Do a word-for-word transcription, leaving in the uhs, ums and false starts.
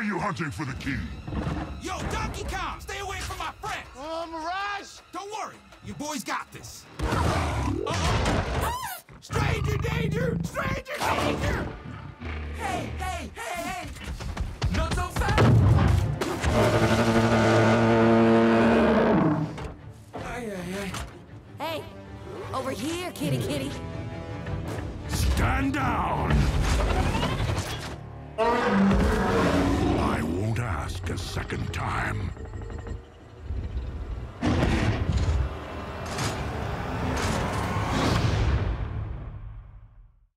you hunting for the key? Yo, Donkey Kong, stay away from my friends! Oh, Mirage! Don't worry, your boys got this. Uh-oh. Stranger danger! Stranger danger! Hey, hey, hey, hey! Not so fast! Ay, ay, ay. Hey, over here, kitty kitty. Stand down! I won't ask a second time.